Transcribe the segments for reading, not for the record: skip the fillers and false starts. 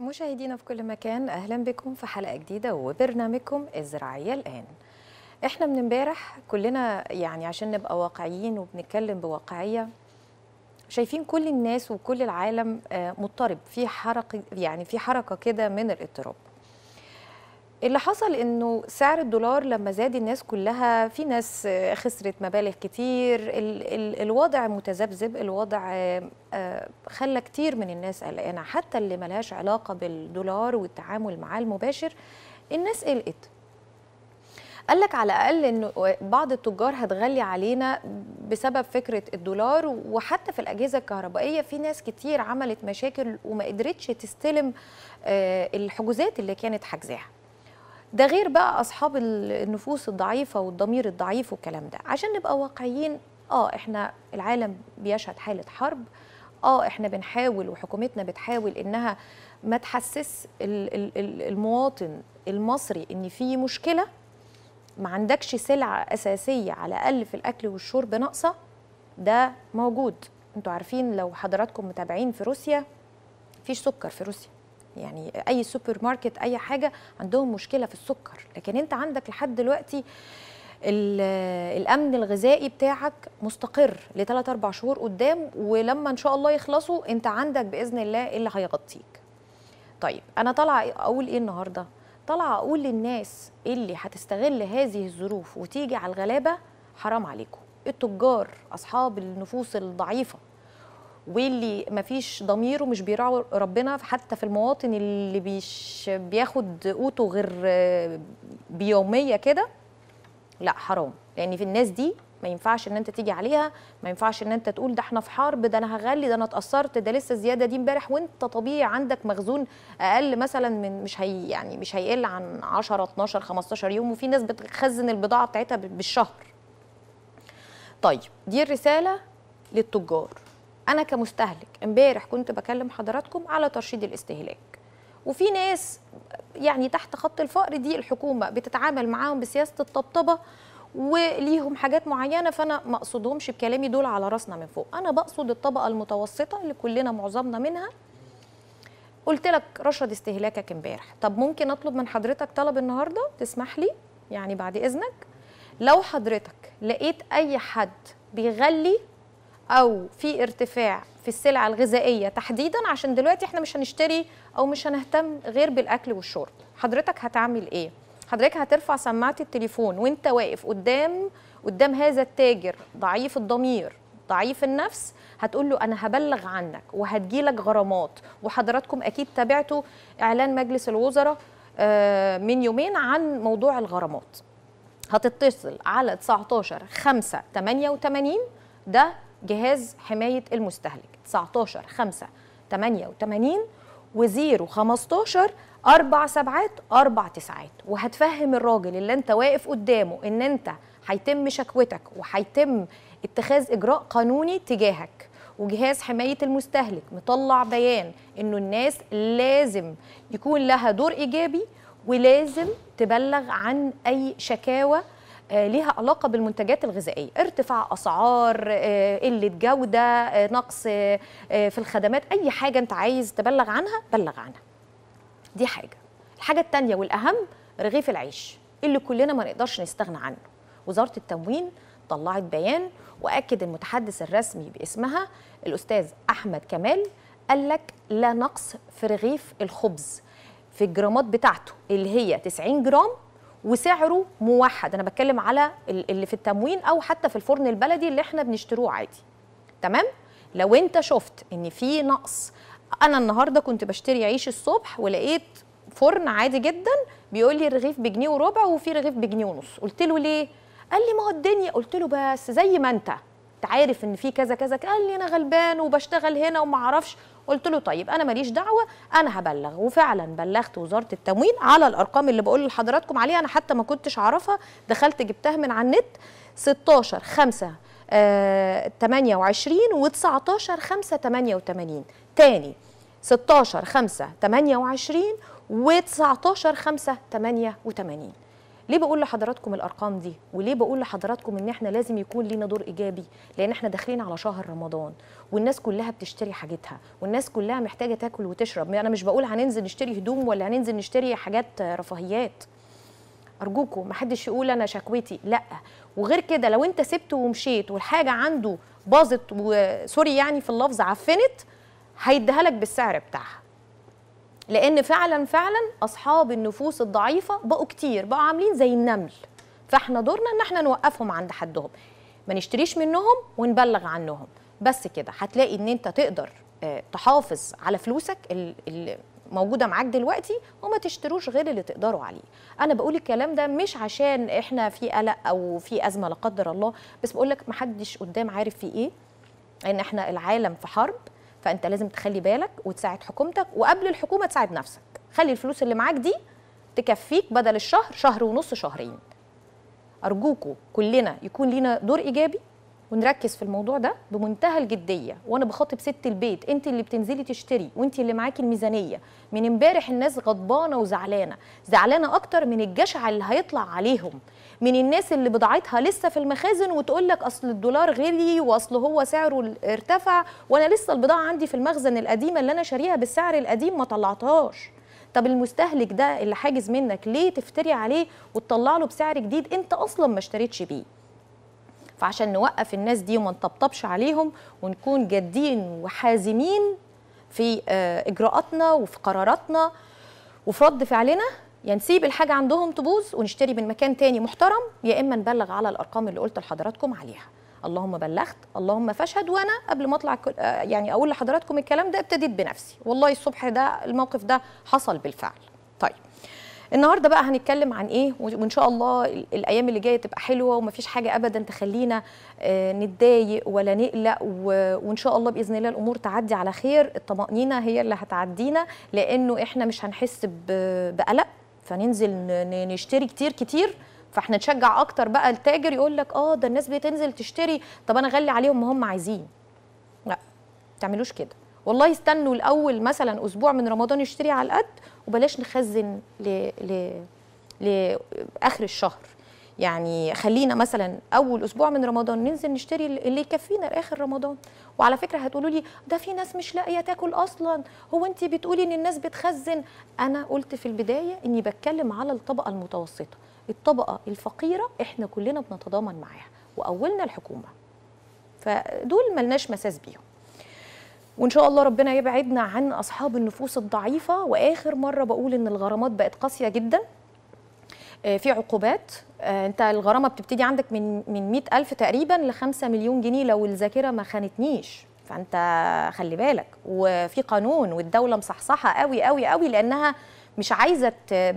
مشاهدينا في كل مكان، أهلا بكم في حلقة جديدة وبرنامجكم الزراعية الآن. احنا من امبارح كلنا يعني عشان نبقى واقعيين وبنتكلم بواقعية، شايفين كل الناس وكل العالم مضطرب في حركة، يعني في حركة كده من الاضطراب. اللي حصل انه سعر الدولار لما زاد الناس كلها، في ناس خسرت مبالغ كتير، الوضع متذبذب، الوضع خلى كتير من الناس قلقانه، حتى اللي ملهاش علاقه بالدولار والتعامل معاه المباشر الناس قلقت. قال لك على الاقل انه بعض التجار هتغلي علينا بسبب فكره الدولار، وحتى في الاجهزه الكهربائيه في ناس كتير عملت مشاكل وما قدرتش تستلم الحجوزات اللي كانت حجزاها. ده غير بقى أصحاب النفوس الضعيفة والضمير الضعيف والكلام ده. عشان نبقى واقعيين، احنا العالم بيشهد حالة حرب، احنا بنحاول وحكومتنا بتحاول انها ما تحسس المواطن المصري ان في مشكلة، ما عندكش سلعة أساسية على الأقل في الأكل والشرب ناقصة. ده موجود، انتوا عارفين لو حضراتكم متابعين في روسيا مفيش سكر في روسيا، يعني اي سوبر ماركت اي حاجه عندهم مشكله في السكر، لكن انت عندك لحد دلوقتي الامن الغذائي بتاعك مستقر ل3 4 شهور قدام، ولما ان شاء الله يخلصوا انت عندك باذن الله اللي هيغطيك. طيب انا طالعه اقول ايه النهارده؟ طالعه اقول للناس اللي هتستغل هذه الظروف وتيجي على الغلابه، حرام عليكم. التجار اصحاب النفوس الضعيفه واللي مفيش ضميره، مش بيراعوا ربنا حتى في المواطن اللي بياخد قوته غير بيوميه كده، لا حرام. لان في الناس دي ما ينفعش ان انت تيجي عليها، ما ينفعش ان انت تقول ده احنا في حرب، ده انا هغلي، ده انا اتاثرت، ده لسه الزياده دي امبارح، وانت طبيعي عندك مخزون اقل مثلا من مش هيقل عن 10 12 15 يوم، وفي ناس بتخزن البضاعه بتاعتها بالشهر. طيب دي الرساله للتجار. أنا كمستهلك امبارح كنت بكلم حضراتكم على ترشيد الاستهلاك، وفي ناس يعني تحت خط الفقر دي الحكومة بتتعامل معاهم بسياسة الطبطبة وليهم حاجات معينة، فأنا ما أقصدهمش بكلامي دول على راسنا من فوق، أنا بقصد الطبقة المتوسطة اللي كلنا معظمنا منها. قلت لك رشد استهلاكك امبارح، طب ممكن أطلب من حضرتك طلب النهاردة تسمح لي يعني بعد إذنك؟ لو حضرتك لقيت أي حد بيغلي أو في ارتفاع في السلع الغذائية تحديدا، عشان دلوقتي احنا مش هنشتري أو مش هنهتم غير بالأكل والشرب، حضرتك هتعمل إيه؟ حضرتك هترفع سماعة التليفون وانت واقف قدام هذا التاجر ضعيف الضمير ضعيف النفس، هتقول له أنا هبلغ عنك وهتجيلك غرامات. وحضراتكم أكيد تابعتوا إعلان مجلس الوزراء من يومين عن موضوع الغرامات. هتتصل على 19 588، ده جهاز حماية المستهلك، 19 588 و015 4 سبعات 4 تسعات، وهتفهم الراجل اللي انت واقف قدامه ان انت هيتم شكوتك وهيتم اتخاذ اجراء قانوني تجاهك. وجهاز حماية المستهلك مطلع بيان انه الناس لازم يكون لها دور ايجابي، ولازم تبلغ عن اي شكاوى ليها علاقة بالمنتجات الغذائية، ارتفاع أسعار، قلة جودة، نقص في الخدمات، أي حاجة أنت عايز تبلغ عنها بلغ عنها. دي حاجة. الحاجة التانية والأهم رغيف العيش اللي كلنا ما نقدرش نستغنى عنه. وزارة التموين طلعت بيان وأكد المتحدث الرسمي باسمها الأستاذ أحمد كمال، قال لك لا نقص في رغيف الخبز في الجرامات بتاعته اللي هي 90 جرام وسعره موحد. انا بتكلم على اللي في التموين او حتى في الفرن البلدي اللي احنا بنشتروه عادي، تمام؟ لو انت شفت ان في نقص، انا النهارده كنت بشتري عيش الصبح ولقيت فرن عادي جدا بيقول لي الرغيف بجنيه وربع وفي رغيف بجنيه ونص، قلت له ليه؟ قال لي ما هو الدنيا، قلت له بس زي ما انت عارف ان في كذا كذا، قال لي انا غلبان وبشتغل هنا وما اعرفش. قلت له طيب انا ماليش دعوه، انا هبلغ. وفعلا بلغت وزاره التموين على الارقام اللي بقول لحضراتكم عليها، انا حتى ما كنتش اعرفها، دخلت جبتها من على النت، 16 5 28 و19 5 88، تاني 16 5 28 و19 5 88. ليه بقول لحضراتكم الارقام دي وليه بقول لحضراتكم ان احنا لازم يكون لينا دور ايجابي؟ لان احنا داخلين على شهر رمضان والناس كلها بتشتري حاجتها والناس كلها محتاجه تاكل وتشرب. انا مش بقول هننزل نشتري هدوم ولا هننزل نشتري حاجات رفاهيات، ارجوكم ما حدش يقول انا شكوتي، لا. وغير كده لو انت سبت ومشيت والحاجه عنده باظت وسوري يعني في اللفظ عفنت، هيديها لك بالسعر بتاعها. لان فعلا اصحاب النفوس الضعيفه بقوا كتير، بقوا عاملين زي النمل، فاحنا دورنا ان احنا نوقفهم عند حدهم، ما نشتريش منهم ونبلغ عنهم. بس كده هتلاقي ان انت تقدر تحافظ على فلوسك اللي موجوده معاك دلوقتي، وما تشتروش غير اللي تقدروا عليه. انا بقول الكلام ده مش عشان احنا في قلق او في ازمه لا قدر الله، بس بقول لك محدش قدام عارف في ايه، ان احنا العالم في حرب، فانت لازم تخلي بالك وتساعد حكومتك، وقبل الحكومه تساعد نفسك. خلي الفلوس اللي معاك دي تكفيك بدل الشهر، شهر ونص، شهرين. ارجوكوا كلنا يكون لينا دور ايجابي ونركز في الموضوع ده بمنتهى الجديه. وانا بخاطب ست البيت، انت اللي بتنزلي تشتري وانت اللي معاكي الميزانيه. من امبارح الناس غضبانه وزعلانه، زعلانه اكتر من الجشع اللي هيطلع عليهم من الناس اللي بضاعتها لسه في المخازن وتقول لك اصل الدولار غلي واصل هو سعره ارتفع، وانا لسه البضاعه عندي في المخزن القديمه اللي انا شاريها بالسعر القديم ما طلعتهاش. طب المستهلك ده اللي حاجز منك ليه تفتري عليه وتطلع له بسعر جديد انت اصلا ما اشتريتش بيه؟ فعشان نوقف الناس دي وما نطبطبش عليهم ونكون جادين وحازمين في اجراءاتنا وفي قراراتنا وفي رد فعلنا، يا نسيب الحاجه عندهم تبوظ ونشتري من مكان تاني محترم، يا اما نبلغ على الارقام اللي قلت لحضراتكم عليها. اللهم بلغت اللهم فاشهد. وانا قبل ما اطلع يعني اقول لحضراتكم الكلام ده ابتديت بنفسي، والله الصبح ده الموقف ده حصل بالفعل. طيب النهارده بقى هنتكلم عن ايه، وان شاء الله الايام اللي جايه تبقى حلوه ومفيش حاجه ابدا تخلينا نتضايق ولا نقلق، وان شاء الله باذن الله الامور تعدي على خير. الطمانينه هي اللي هتعدينا، لانه احنا مش هنحس بقلق فننزل نشتري كتير، فاحنا نشجع اكتر بقى التاجر يقول لك ده الناس بتنزل تشتري، طب انا اغلي عليهم ما هم عايزين. لا ما تعملوش كده، والله استنوا الاول مثلا اسبوع من رمضان يشتري على القد، وبلاش نخزن لاخر الشهر. يعني خلينا مثلا اول اسبوع من رمضان ننزل نشتري اللي يكفينا لاخر رمضان. وعلى فكره هتقولوا لي ده في ناس مش لاقيه تاكل اصلا، هو انت بتقولي ان الناس بتخزن؟ انا قلت في البدايه اني بتكلم على الطبقه المتوسطه، الطبقه الفقيره احنا كلنا بنتضامن معاها، واولنا الحكومه، فدول ملناش مساس بيهم. وان شاء الله ربنا يبعدنا عن اصحاب النفوس الضعيفه. واخر مره بقول ان الغرامات بقت قاسيه جدا، في عقوبات. انت الغرامه بتبتدي عندك من 100,000 تقريبا ل 5 مليون جنيه لو الذاكره ما خانتنيش، فانت خلي بالك. وفي قانون والدوله مصحصحه قوي قوي قوي، لانها مش عايزه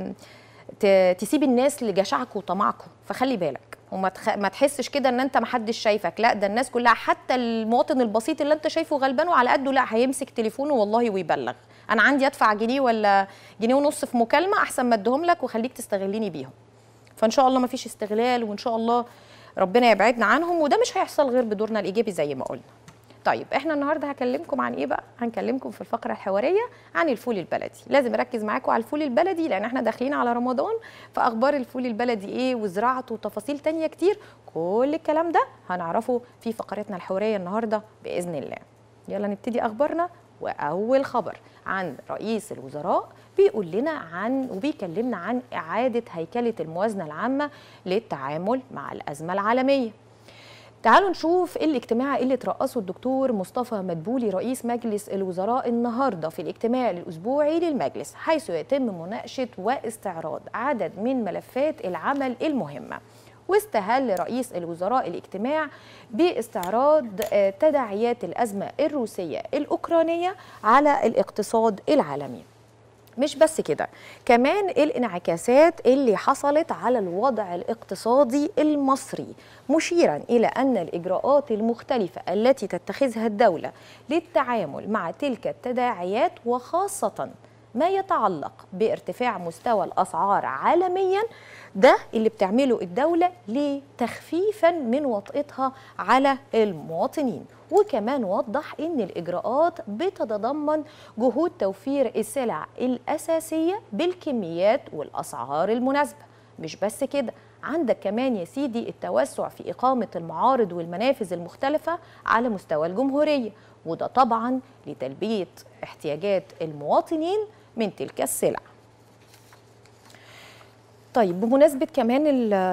تسيب الناس لجشعكم وطمعكم، فخلي بالك وما تحسش كده ان انت ما حدش شايفك، لا ده الناس كلها، حتى المواطن البسيط اللي انت شايفه غلبان وعلى قده، لا هيمسك تليفونه والله ويبلغ. انا عندي ادفع جنيه ولا جنيه ونص في مكالمه احسن ما اديهم لك وخليك تستغليني بيهم. فان شاء الله ما فيش استغلال، وان شاء الله ربنا يبعدنا عنهم، وده مش هيحصل غير بدورنا الايجابي زي ما قلنا. طيب احنا النهارده هكلمكم عن ايه بقى؟ هنكلمكم في الفقره الحواريه عن الفول البلدي. لازم اركز معاكم على الفول البلدي لان احنا داخلين على رمضان، فاخبار الفول البلدي ايه وزراعته وتفاصيل تانية كتير، كل الكلام ده هنعرفه في فقرتنا الحواريه النهارده باذن الله. يلا نبتدي اخبارنا. واول خبر عن رئيس الوزراء بيقول لنا عن وبيكلمنا عن اعاده هيكله الموازنه العامه للتعامل مع الازمه العالميه. تعالوا نشوف الاجتماع اللي ترأسه الدكتور مصطفى مدبولي رئيس مجلس الوزراء النهارده في الاجتماع الأسبوعي للمجلس، حيث يتم مناقشة واستعراض عدد من ملفات العمل المهمة. واستهل رئيس الوزراء الاجتماع باستعراض تداعيات الأزمة الروسية الأوكرانية على الاقتصاد العالمي. مش بس كده، كمان الانعكاسات اللي حصلت على الوضع الاقتصادي المصري، مشيرا إلى أن الإجراءات المختلفة التي تتخذها الدولة للتعامل مع تلك التداعيات، وخاصة ما يتعلق بارتفاع مستوى الأسعار عالميا، ده اللي بتعمله الدولة لتخفيفا من وطئتها على المواطنين. وكمان وضح ان الاجراءات بتتضمن جهود توفير السلع الاساسيه بالكميات والاسعار المناسبه، مش بس كده، عندك كمان يا سيدي التوسع في إقامة المعارض والمنافذ المختلفة على مستوى الجمهورية، وده طبعا لتلبية احتياجات المواطنين من تلك السلع. طيب بمناسبة كمان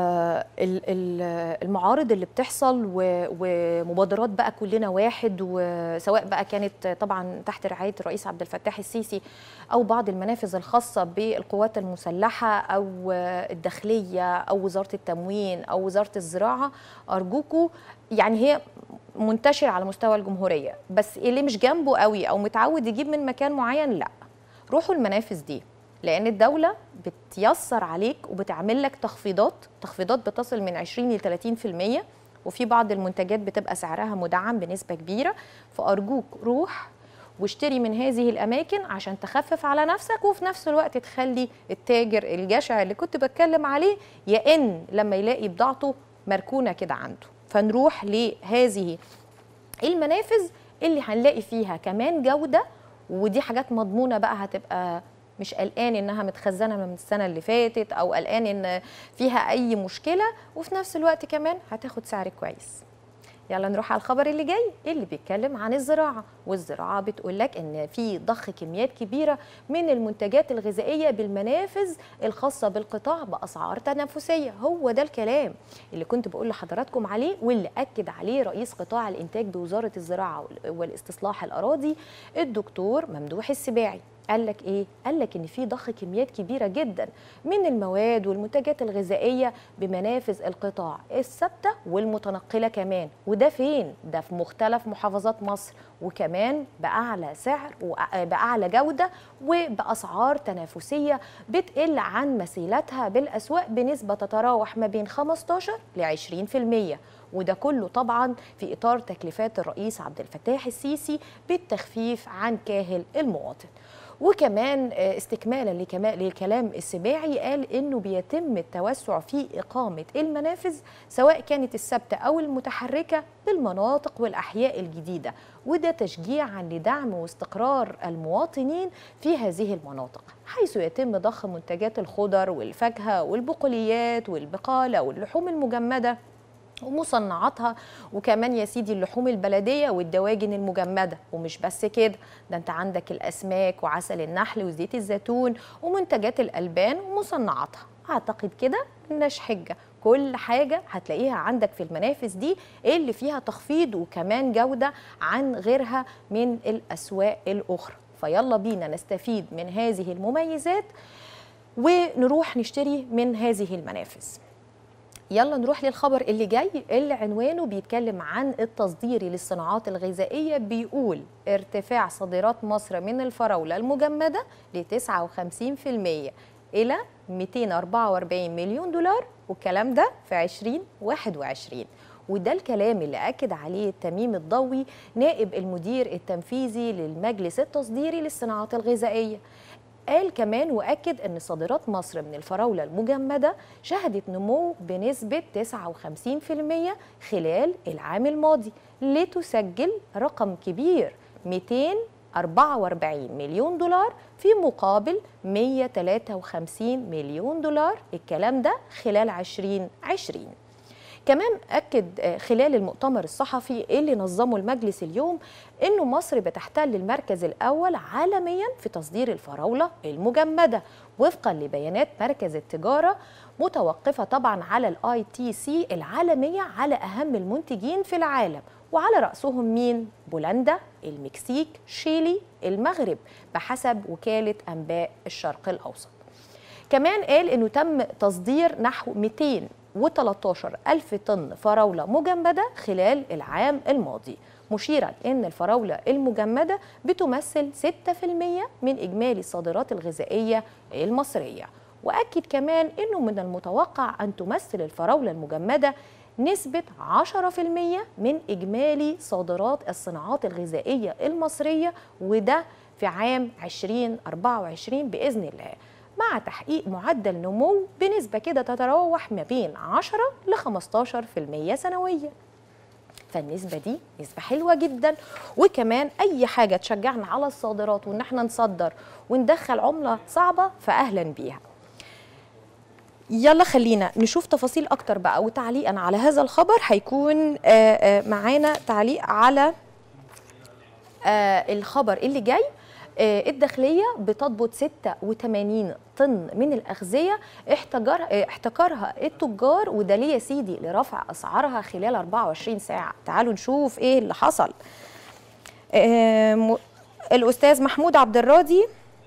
المعارض اللي بتحصل ومبادرات بقى كلنا واحد، وسواء بقى كانت طبعا تحت رعاية الرئيس عبد الفتاح السيسي أو بعض المنافذ الخاصة بالقوات المسلحة أو الداخلية أو وزارة التموين أو وزارة الزراعة، أرجوكوا يعني هي منتشرة على مستوى الجمهورية، بس اللي مش جنبه قوي أو متعود يجيب من مكان معين، لا، روحوا المنافذ دي، لأن الدولة بتيسر عليك وبتعمل لك تخفيضات بتصل من 20 ل 30%، وفي بعض المنتجات بتبقى سعرها مدعم بنسبة كبيرة. فأرجوك روح واشتري من هذه الأماكن عشان تخفف على نفسك، وفي نفس الوقت تخلي التاجر الجشع اللي كنت بتكلم عليه يئن لما يلاقي بضاعته مركونة كده عنده. فنروح لهذه المنافذ اللي هنلاقي فيها كمان جودة، ودي حاجات مضمونة بقى، هتبقى مش قلقان انها متخزنه من السنه اللي فاتت او قلقان ان فيها اي مشكله، وفي نفس الوقت كمان هتاخد سعر كويس. يلا نروح على الخبر اللي جاي اللي بيتكلم عن الزراعه، والزراعه بتقول لك ان في ضخ كميات كبيره من المنتجات الغذائيه بالمنافذ الخاصه بالقطاع باسعار تنافسيه. هو ده الكلام اللي كنت بقول لحضراتكم عليه، واللي اكد عليه رئيس قطاع الانتاج بوزاره الزراعه والاستصلاح الاراضي الدكتور ممدوح السباعي. قال لك ايه؟ قال لك ان في ضخ كميات كبيره جدا من المواد والمنتجات الغذائيه بمنافذ القطاع الثابته والمتنقله كمان، وده فين؟ ده في مختلف محافظات مصر، وكمان باعلى سعر وباعلى جوده وباسعار تنافسيه بتقل عن مثيلاتها بالاسواق بنسبه تتراوح ما بين 15 ل 20%، وده كله طبعا في اطار تكليفات الرئيس عبد الفتاح السيسي بالتخفيف عن كاهل المواطن. وكمان استكمالا لكلام السباعي، قال انه بيتم التوسع في اقامه المنافذ سواء كانت الثابته او المتحركه بالمناطق والاحياء الجديده، وده تشجيعا لدعم واستقرار المواطنين في هذه المناطق، حيث يتم ضخ منتجات الخضر والفاكهه والبقوليات والبقاله واللحوم المجمده ومصنعاتها، وكمان يا سيدي اللحوم البلديه والدواجن المجمده. ومش بس كده، ده انت عندك الاسماك وعسل النحل وزيت الزيتون ومنتجات الالبان ومصنعاتها. اعتقد كده ملناش حجه، كل حاجه هتلاقيها عندك في المنافذ دي اللي فيها تخفيض وكمان جوده عن غيرها من الاسواق الاخرى. فيلا بينا نستفيد من هذه المميزات ونروح نشتري من هذه المنافذ. يلا نروح للخبر اللي جاي اللي عنوانه بيتكلم عن التصدير للصناعات الغذائية. بيقول ارتفاع صادرات مصر من الفراولة المجمدة ل 59% إلى 244 مليون دولار، والكلام ده في 2021. وده الكلام اللي أكد عليه تميم الضوي نائب المدير التنفيذي للمجلس التصديري للصناعات الغذائية. قال كمان وأكد أن صادرات مصر من الفراولة المجمدة شهدت نمو بنسبة 59% خلال العام الماضي، لتسجل رقم كبير 244 مليون دولار في مقابل 153 مليون دولار، الكلام ده خلال 2020. كمان أكد خلال المؤتمر الصحفي اللي نظمه المجلس اليوم إنه مصر بتحتل المركز الأول عالميا في تصدير الفراولة المجمدة وفقا لبيانات مركز التجارة، متوقفة طبعا على الITC العالمية على أهم المنتجين في العالم، وعلى رأسهم مين؟ بولندا، المكسيك، شيلي، المغرب، بحسب وكالة أنباء الشرق الأوسط. كمان قال إنه تم تصدير نحو 213 ألف طن فراولة مجمدة خلال العام الماضي، مشيرا أن الفراولة المجمدة بتمثل 6% من إجمالي الصادرات الغذائية المصرية. وأكد كمان أنه من المتوقع أن تمثل الفراولة المجمدة نسبة 10% من إجمالي صادرات الصناعات الغذائية المصرية، وده في عام 2024 بإذن الله، مع تحقيق معدل نمو بنسبة كده تتراوح ما بين 10 ل 15% سنويا. فالنسبة دي نسبة حلوة جدا، وكمان أي حاجة تشجعنا على الصادرات وإن احنا نصدر وندخل عملة صعبة فأهلا بيها. يلا خلينا نشوف تفاصيل اكتر بقى، وتعليقا على هذا الخبر هيكون معانا تعليق على الخبر اللي جاي. الداخلية بتضبط 86 طن من الأغذية احتكرها التجار، وده ليه يا سيدي؟ لرفع أسعارها خلال 24 ساعة. تعالوا نشوف إيه اللي حصل. الأستاذ محمود عبد الراضي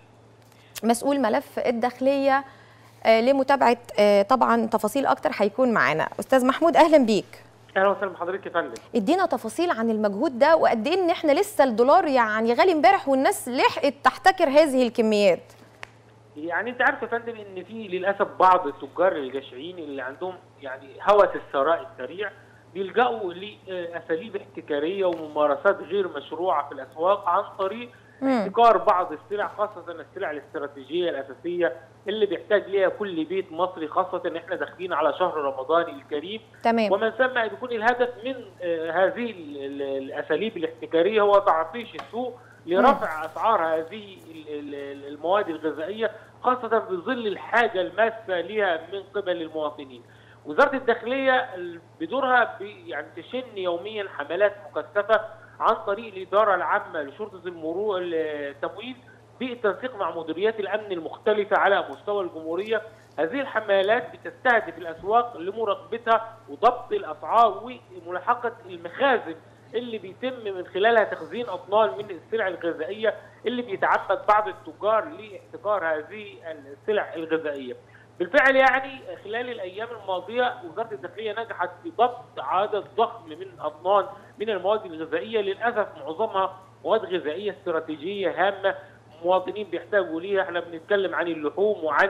مسؤول ملف الداخلية لمتابعة طبعا تفاصيل أكتر هيكون معانا. أستاذ محمود أهلا بيك. اهلا وسهلا بحضرتك يا فندم. ادينا تفاصيل عن المجهود ده، وقد ايه ان احنا لسه الدولار يعني غالي امبارح والناس لحقت تحتكر هذه الكميات. يعني انت عارف يا فندم ان في للاسف بعض التجار الجشعين اللي عندهم يعني هوس الثراء السريع بيلجأوا لاساليب احتكاريه وممارسات غير مشروعه في الاسواق عن طريق احتكار بعض السلع، خاصه السلع الاستراتيجيه الاساسيه اللي بيحتاج ليها كل بيت مصري، خاصه ان احنا داخلين على شهر رمضان الكريم. تمام. ومن ثم يكون الهدف من هذه الاساليب الاحتكاريه هو تعطيش السوق لرفع اسعار هذه المواد الغذائيه، خاصه في ظل الحاجه الماسه لها من قبل المواطنين. وزاره الداخليه بدورها يعني تشن يوميا حملات مكثفه عن طريق الاداره العامه لشرطه المرور التموين بالتنسيق مع مديريات الامن المختلفه على مستوى الجمهوريه. هذه الحملات بتستهدف الاسواق لمراقبتها وضبط الاسعار وملاحقه المخازن اللي بيتم من خلالها تخزين اطنان من السلع الغذائيه اللي بيتعمد بعض التجار لاحتكار هذه السلع الغذائيه. بالفعل يعني خلال الايام الماضيه وزاره الداخليه نجحت في ضبط عدد ضخم من اطنان من المواد الغذائيه، للاسف معظمها مواد غذائيه استراتيجيه هامه المواطنين بيحتاجوا ليها. احنا بنتكلم عن اللحوم وعن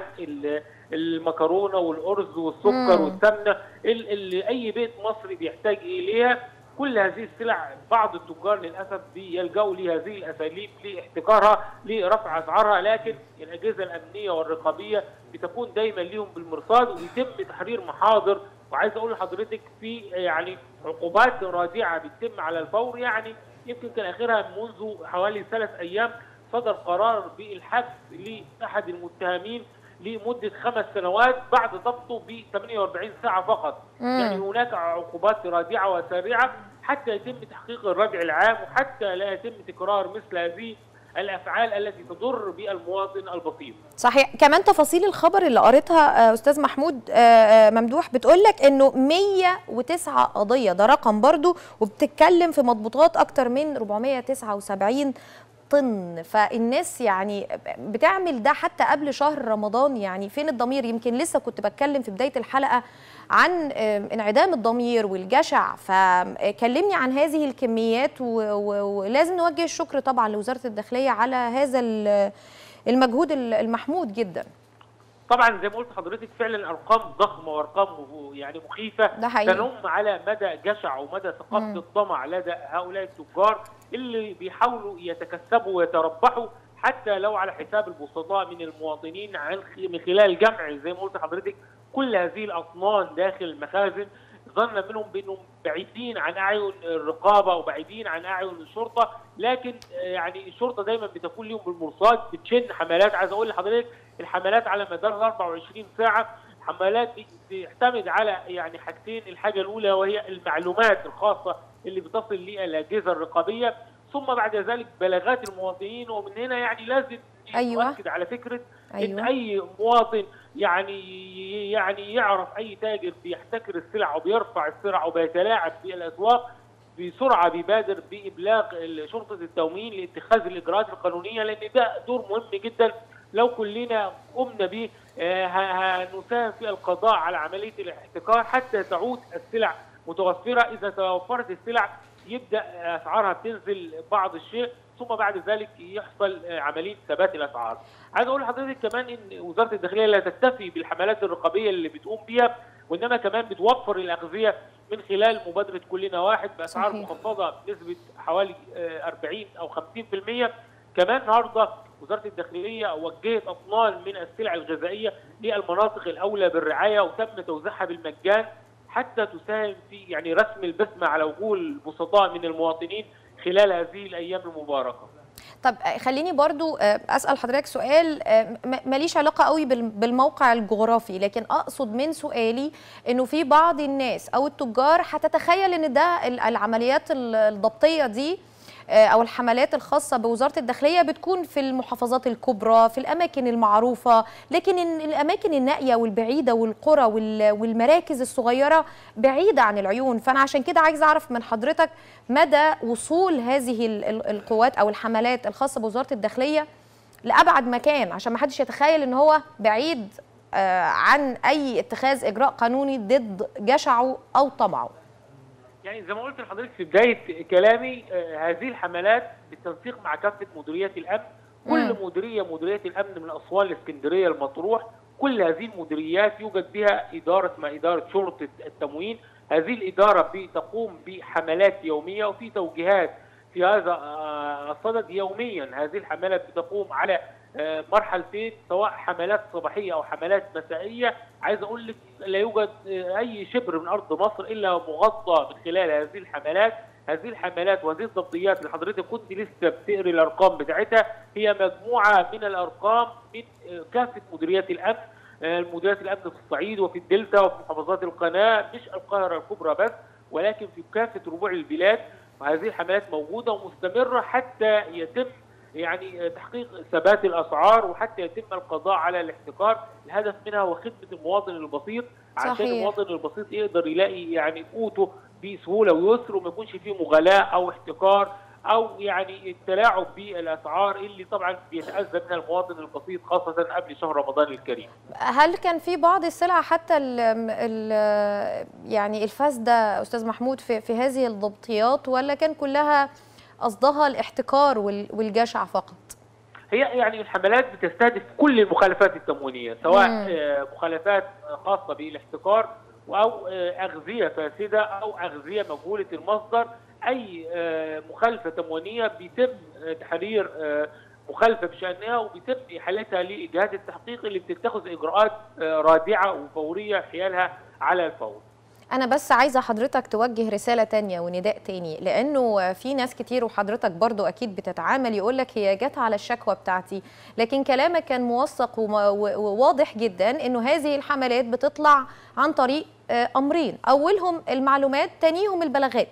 المكرونه والارز والسكر والسمنه اللي اي بيت مصري بيحتاج اليها. كل هذه السلع بعض التجار للاسف بيلجأوا لهذه الاساليب لاحتكارها لرفع اسعارها، لكن الاجهزه الامنيه والرقابيه بتكون دايما ليهم بالمرصاد ويتم تحرير محاضر. وعايز اقول لحضرتك في يعني عقوبات رادعه بتتم على الفور. يعني يمكن كان اخرها منذ حوالي 3 ايام صدر قرار بالحبس لاحد المتهمين لمده 5 سنوات بعد ضبطه ب 48 ساعه فقط. يعني هناك عقوبات رادعه وسارعه حتى يتم تحقيق الردع العام وحتى لا يتم تكرار مثل هذه الافعال التي تضر بالمواطن البسيط. صحيح. كمان تفاصيل الخبر اللي قريتها استاذ محمود ممدوح بتقول لك انه 109 قضيه، ده رقم برضو، وبتتكلم في مضبوطات اكتر من 479 طن. فالناس يعني بتعمل ده حتى قبل شهر رمضان. يعني فين الضمير؟ يمكن لسه كنت بتكلم في بداية الحلقة عن انعدام الضمير والجشع. فكلمني عن هذه الكميات، ولازم نوجه الشكر طبعا لوزارة الداخلية على هذا المجهود المحمود جدا. طبعا زي ما قلت حضرتك فعلا ارقام ضخمه وارقام يعني مخيفه تنم على مدى جشع ومدى ثقافه الطمع لدى هؤلاء التجار اللي بيحاولوا يتكسبوا ويتربحوا حتى لو على حساب البسطاء من المواطنين من خلال جمع زي ما قلت حضرتك كل هذه الاطنان داخل المخازن، ظنا منهم بانهم بعيدين عن اعين الرقابه وبعيدين عن اعين الشرطه، لكن يعني الشرطه دايما بتكون لهم بالمرصاد، بتشن حملات. عايز اقول لحضرتك الحملات على مدار 24 ساعه حملات بتعتمد على يعني حاجتين، الحاجه الاولى وهي المعلومات الخاصه اللي بتصل للاجهزه الرقابيه، ثم بعد ذلك بلاغات المواطنين. ومن هنا يعني لازم نؤكد على فكره ان اي مواطن يعني يعرف اي تاجر بيحتكر السلع وبيرفع السلع وبيتلاعب في الاسواق بسرعه بيبادر بابلاغ شرطه التموين لاتخاذ الاجراءات القانونيه، لان ده دور مهم جدا. لو كلنا قمنا به هنساهم في القضاء على عمليه الاحتكار حتى تعود السلع متوفره. اذا توفرت السلع يبدا اسعارها بتنزل بعض الشيء، ثم بعد ذلك يحصل عمليه ثبات الاسعار. عايز اقول لحضرتك كمان ان وزاره الداخليه لا تكتفي بالحملات الرقابيه اللي بتقوم بيها، وانما كمان بتوفر الاغذيه من خلال مبادره كلنا واحد باسعار مخفضه بنسبه حوالي 40 او 50%. كمان النهارده وزاره الداخليه وجهت اطنان من السلع الغذائيه للمناطق الاولى بالرعايه وتم توزيعها بالمجان حتى تساهم في يعني رسم البسمه على وجوه البسطاء من المواطنين خلال هذه الايام المباركه. طب خليني برضو أسأل حضرتك سؤال ماليش علاقة قوي بالموقع الجغرافي، لكن أقصد من سؤالي إنه في بعض الناس أو التجار هتتخيل إن ده العمليات الضبطية دي أو الحملات الخاصة بوزارة الداخلية بتكون في المحافظات الكبرى في الأماكن المعروفة، لكن الأماكن النائية والبعيدة والقرى والمراكز الصغيرة بعيدة عن العيون. فأنا عشان كده عايزة أعرف من حضرتك مدى وصول هذه القوات أو الحملات الخاصة بوزارة الداخلية لأبعد مكان، عشان ما حدش يتخيل إن هو بعيد عن أي اتخاذ إجراء قانوني ضد جشعه أو طمعه. يعني زي ما قلت لحضرتك في بداية كلامي، هذه الحملات بالتنسيق مع كافة مديريات الأمن. كل مديرية الأمن من أسوان لإسكندرية المطروح، كل هذه المديريات يوجد بها إدارة شرطة التموين. هذه الإدارة تقوم بحملات يومية وفي توجيهات في هذا الصدد يوميا. هذه الحملات بتقوم على مرحلتين، سواء حملات صباحيه او حملات مسائيه. عايز اقول لك لا يوجد اي شبر من ارض مصر الا مغطى من خلال هذه الحملات. هذه الحملات وهذه التغطيات اللي حضرتك كنت لسه بتقري الارقام بتاعتها هي مجموعه من الارقام من كافه مديريات الامن. مديريات الامن في الصعيد وفي الدلتا وفي محافظات القناه، مش القاهره الكبرى بس ولكن في كافه ربوع البلاد. وهذه الحملات موجوده ومستمره حتى يتم يعني تحقيق ثبات الاسعار وحتى يتم القضاء على الاحتكار. الهدف منها هو خدمه المواطن البسيط، عشان المواطن البسيط يقدر يلاقي يعني قوته بسهوله ويسر وما يكونش فيه مغالاه او احتكار او يعني التلاعب بالاسعار اللي طبعا بيتاذى منها المواطن البسيط خاصه قبل شهر رمضان الكريم. هل كان في بعض السلع حتى يعني الفاسده استاذ محمود في هذه الضبطيات، ولا كان كلها قصدها الاحتكار والجشع فقط؟ هي يعني الحملات بتستهدف كل المخالفات التموينيه، سواء مخالفات خاصه بالاحتكار او اغذيه فاسده او اغذيه مجهوله المصدر. اي مخالفه تموينيه بيتم تحرير مخالفه بشانها وبيتم احالتها لجهات التحقيق اللي بتتخذ اجراءات رادعه وفوريه حيالها على الفور. أنا بس عايزة حضرتك توجه رسالة تانية ونداء تاني، لأنه في ناس كتير وحضرتك برضو أكيد بتتعامل يقولك هي جت على الشكوى بتاعتي، لكن كلامك كان موثق وواضح جدا أنه هذه الحملات بتطلع عن طريق أمرين، أولهم المعلومات، تانيهم البلاغات.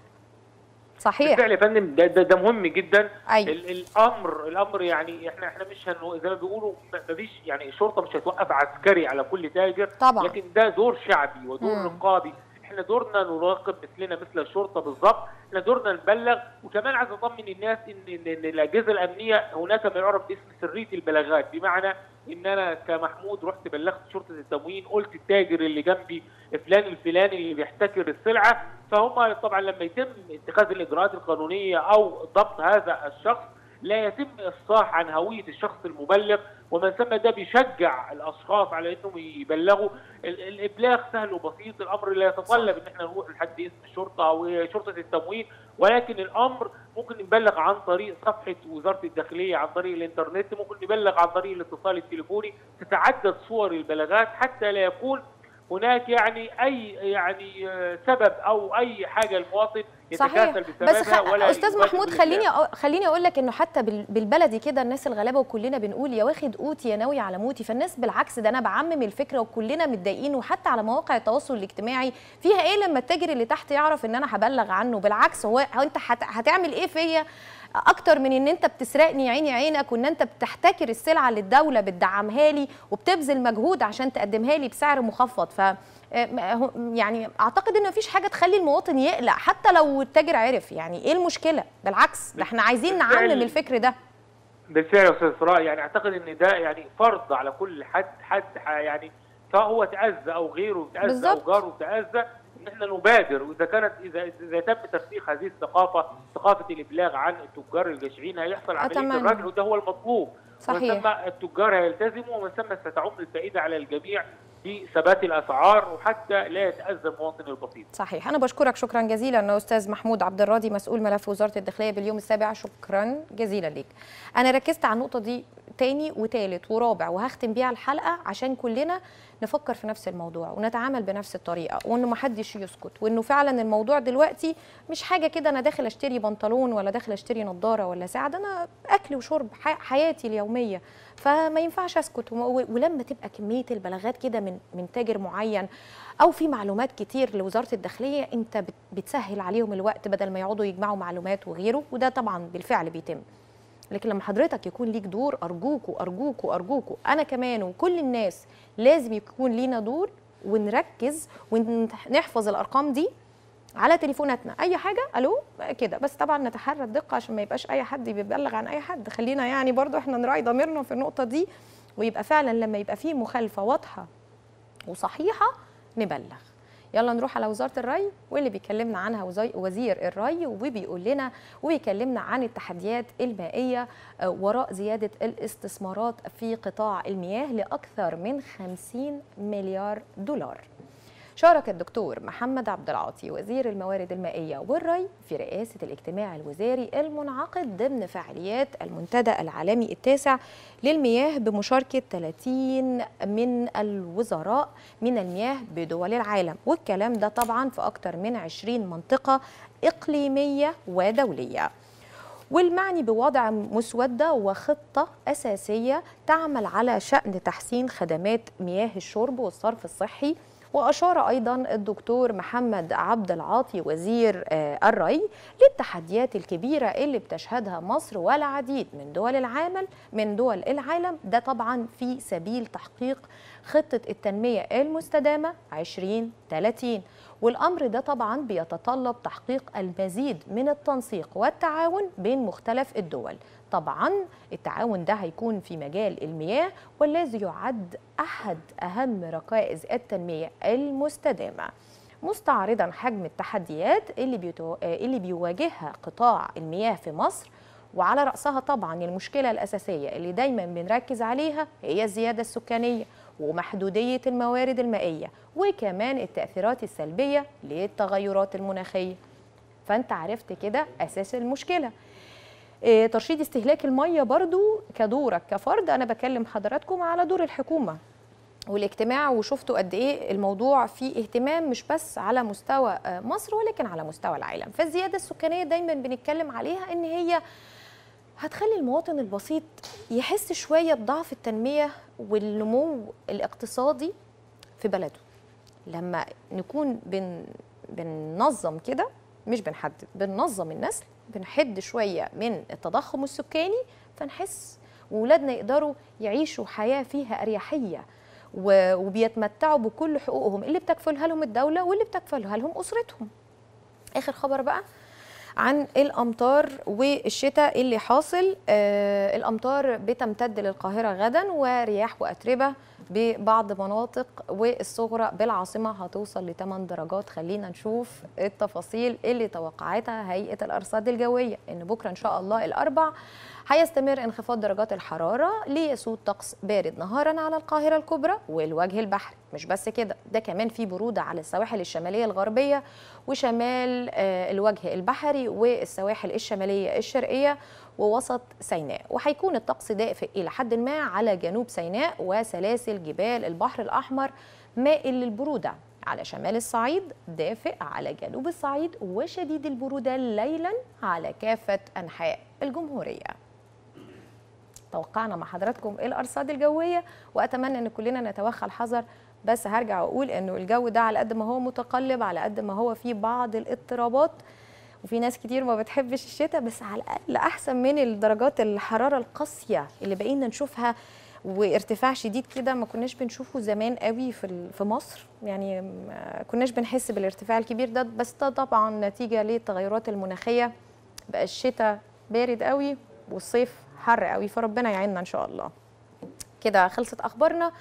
صحيح بالفعل يا فندم، ده مهم جدا. أيوة. الامر يعني احنا مش زي ما بيقولوا مفيش يعني الشرطه مش هتوقف عسكري على كل تاجر طبعا، لكن ده دور شعبي ودور رقابي. احنا دورنا نراقب مثلنا مثل الشرطه بالظبط، احنا دورنا نبلغ. وكمان عايز اطمن الناس ان الاجهزه الامنيه هناك ما يعرف باسم سريه البلاغات، بمعنى ان انا كمحمود رحت بلغت شرطه التموين، قلت التاجر اللي جنبي فلان الفلاني اللي بيحتكر السلعه، فهم طبعا لما يتم اتخاذ الاجراءات القانونيه او ضبط هذا الشخص لا يتم افصاح عن هويه الشخص المبلغ، ومن ثم ده بيشجع الاشخاص على انهم يبلغوا. الابلاغ سهل وبسيط، الامر لا يتطلب ان احنا نروح لحد اسم الشرطه او شرطه التموين، ولكن الامر ممكن نبلغ عن طريق صفحه وزاره الداخليه، عن طريق الانترنت، ممكن نبلغ عن طريق الاتصال التليفوني. تتعدد صور البلاغات حتى لا يكون هناك يعني اي سبب او اي حاجه المواطن يتكاسل بسببها. ولا استاذ محمود خليني اقول لك انه حتى بالبلدي كده الناس الغلابه وكلنا بنقول يا واخد قوتي يا ناوي على موتي، فالناس بالعكس ده انا بعمم الفكره وكلنا متضايقين. وحتى على مواقع التواصل الاجتماعي فيها ايه لما التاجر اللي تحت يعرف ان انا هبلغ عنه؟ بالعكس هو انت هتعمل ايه فيا اكتر من ان انت بتسرقني عيني عينك، وان انت بتحتكر السلعه اللي الدوله بتدعمها لي وبتبذل مجهود عشان تقدمها لي بسعر مخفض. ف يعني اعتقد ان مفيش حاجه تخلي المواطن يقلق حتى لو التاجر عرف. يعني ايه المشكله؟ بالعكس ده احنا عايزين نعمم الفكر ده. بالفعل يا استاذ اسراء، يعني اعتقد ان ده يعني فرض على كل حد يعني سواء هو تاذى او غيره تاذى او جاره تاذى، ان احنا نبادر. واذا تم ترسيخ هذه ثقافه الابلاغ عن التجار الجشعين هيحصل عمليه الردع، وده هو المطلوب. صحيح. ومن ثم التجار هيلتزموا، ومن ثم ستعم الفائده على الجميع بثبات الاسعار وحتى لا يتاذى المواطن البسيط. صحيح. انا بشكرك شكرا جزيلا استاذ محمود عبد الراضي، مسؤول ملف وزاره الداخليه باليوم السابع. شكرا جزيلا ليك. انا ركزت على النقطه دي تاني وتالت ورابع وهختم بيها الحلقه عشان كلنا نفكر في نفس الموضوع ونتعامل بنفس الطريقه، وانه ما حدش يسكت، وانه فعلا الموضوع دلوقتي مش حاجه كده انا داخل اشتري بنطلون ولا داخل اشتري نظاره ولا ساعه، ده انا اكل وشرب حياتي اليوميه، فما ينفعش اسكت. ولما تبقى كميه البلاغات كده من تاجر معين او في معلومات كتير لوزاره الداخليه، انت بتسهل عليهم الوقت بدل ما يقعدوا يجمعوا معلومات وغيره، وده طبعا بالفعل بيتم. لكن لما حضرتك يكون ليك دور، ارجوكوا ارجوكوا ارجوكوا، انا كمان وكل الناس لازم يكون لينا دور، ونركز ونحفظ الارقام دي على تليفوناتنا. اي حاجه الو كده، بس طبعا نتحرى الدقه عشان ما يبقاش اي حد بيبلغ عن اي حد، خلينا يعني برضو احنا نراعي ضميرنا في النقطه دي، ويبقى فعلا لما يبقى فيه مخالفه واضحه وصحيحه نبلغ. يلا نروح على وزارة الري، واللي بيكلمنا عنها وزير الري، وبيقول لنا وبيكلمنا عن التحديات المائية وراء زيادة الاستثمارات في قطاع المياه لأكثر من 50 مليار دولار. شارك الدكتور محمد عبد العاطي وزير الموارد المائية والري في رئاسة الاجتماع الوزاري المنعقد ضمن فعاليات المنتدى العالمي التاسع للمياه بمشاركة 30 من الوزراء من المياه بدول العالم، والكلام ده طبعا في أكثر من 20 منطقة إقليمية ودولية. والمعني بوضع مسودة وخطة أساسية تعمل على شأن تحسين خدمات مياه الشرب والصرف الصحي. وأشار أيضا الدكتور محمد عبد العاطي وزير الري للتحديات الكبيرة اللي بتشهدها مصر والعديد من دول العالم، ده طبعا في سبيل تحقيق خطة التنمية المستدامة 2030. والأمر ده طبعا بيتطلب تحقيق المزيد من التنسيق والتعاون بين مختلف الدول. طبعا التعاون ده هيكون في مجال المياه، والذي يعد أحد أهم ركائز التنمية المستدامة، مستعرضا حجم التحديات اللي بيواجهها قطاع المياه في مصر، وعلى رأسها طبعا المشكلة الأساسية اللي دايما بنركز عليها هي الزيادة السكانية ومحدودية الموارد المائية، وكمان التأثيرات السلبية للتغيرات المناخية. فأنت عرفت كده أساس المشكلة. ترشيد استهلاك المية برضو كدورك كفرد، أنا بكلم حضراتكم على دور الحكومة والاجتماع، وشفتوا قد إيه الموضوع فيه اهتمام مش بس على مستوى مصر ولكن على مستوى العالم. فالزيادة السكانية دايما بنتكلم عليها إن هي هتخلي المواطن البسيط يحس شوية بضعف التنمية والنمو الاقتصادي في بلده. لما نكون بننظم كده، مش بنحدد، بننظم النسل، بنحد شوية من التضخم السكاني، فنحس وولادنا يقدروا يعيشوا حياة فيها أريحية وبيتمتعوا بكل حقوقهم اللي بتكفلها لهم الدولة واللي بتكفلها لهم أسرتهم. آخر خبر بقى عن الأمطار والشتاء اللي حاصل. الأمطار بتمتد للقاهرة غدا، ورياح وأتربة ببعض مناطق، والصغرى بالعاصمة هتوصل ل 8 درجات. خلينا نشوف التفاصيل اللي توقعتها هيئة الأرصاد الجوية، إن بكرة إن شاء الله الأربع هيستمر انخفاض درجات الحرارة ليسود طقس بارد نهارا على القاهرة الكبرى والوجه البحري. مش بس كده، ده كمان في برودة على السواحل الشمالية الغربية وشمال الوجه البحري والسواحل الشمالية الشرقية ووسط سيناء. وهيكون الطقس دافئ إلى حد ما على جنوب سيناء وسلاسل جبال البحر الأحمر، مائل للبرودة على شمال الصعيد، دافئ على جنوب الصعيد، وشديد البرودة ليلا على كافة أنحاء الجمهورية. توقعنا مع حضراتكم الأرصاد الجوية، وأتمنى أن كلنا نتوخى الحذر. بس هرجع وأقول أنه الجو ده على قد ما هو متقلب، على قد ما هو فيه بعض الاضطرابات، وفي ناس كتير ما بتحبش الشتاء، بس على الأقل أحسن من الدرجات الحرارة القاسية اللي بقينا نشوفها، وارتفاع شديد كده ما كناش بنشوفه زمان قوي في مصر. يعني ما كناش بنحس بالارتفاع الكبير ده، بس ده طبعا نتيجة للتغيرات المناخية. بقى الشتاء بارد قوي والصيف حر قوي، فربنا يعيننا ان شاء الله. كده خلصت اخبارنا،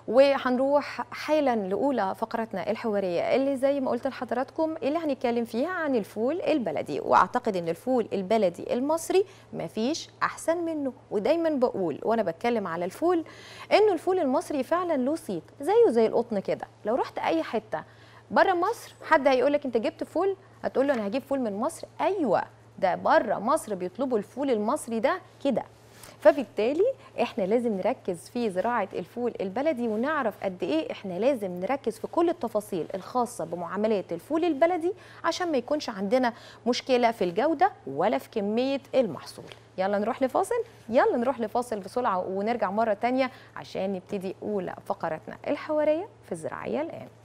وهنروح حالا لاولى فقرتنا الحواريه اللي زي ما قلت لحضراتكم اللي هنتكلم فيها عن الفول البلدي. واعتقد ان الفول البلدي المصري مفيش احسن منه، ودايما بقول وانا بتكلم على الفول انه الفول المصري فعلا له صيت زيه زي القطن كده. لو رحت اي حته بره مصر حد هيقول لك انت جبت فول، هتقول له انا هجيب فول من مصر. ايوه، ده بره مصر بيطلبوا الفول المصري ده كده. فبالتالي احنا لازم نركز في زراعه الفول البلدي، ونعرف قد ايه احنا لازم نركز في كل التفاصيل الخاصه بمعاملات الفول البلدي عشان ما يكونش عندنا مشكله في الجوده ولا في كميه المحصول. يلا نروح لفاصل بسرعه ونرجع مره تانية عشان نبتدي اولى فقراتنا الحواريه في الزراعيه الان.